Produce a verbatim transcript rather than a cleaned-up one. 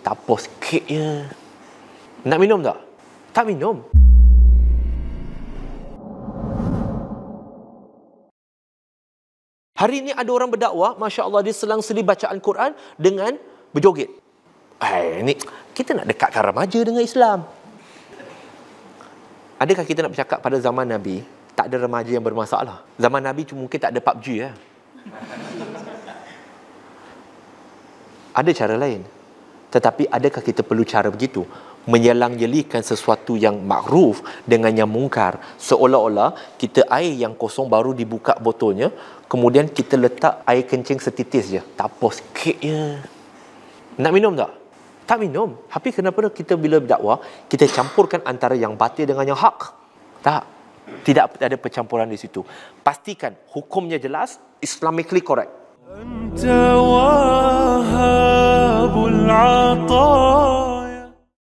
Tapau sikit je. Nak minum tak? Tak minum. Hari ini ada orang berdakwah, Masya Allah, dia selang-seli bacaan Quran dengan berjoget. Eh, ni kita nak dekatkan remaja dengan Islam. Adakah kita nak bercakap pada zaman Nabi, tak ada remaja yang bermasalah? Zaman Nabi cuma mungkin tak ada P U B G ya. Ada cara lain. Tetapi adakah kita perlu cara begitu? Menyelang-jelikan sesuatu yang makruf dengan yang mungkar. Seolah-olah kita air yang kosong baru dibuka botolnya, kemudian kita letak air kencing setitis je. Tapau sikit je. Nak minum tak? Tak minum. Tapi kenapa kita bila berdakwah, kita campurkan antara yang batil dengan yang hak? Tak. Tidak ada percampuran di situ. Pastikan hukumnya jelas, Islamically correct.